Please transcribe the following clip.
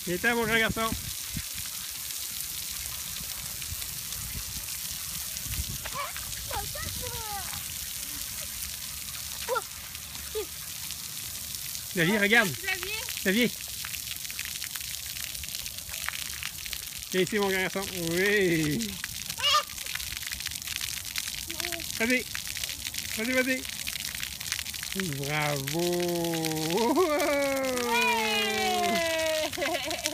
Viens-t'en, mon grand garçon. Xavier, regarde. Xavier. Viens ici, mon grand garçon. Oui. Vas-y. Vas-y, vas-y. Bravo. Ouais.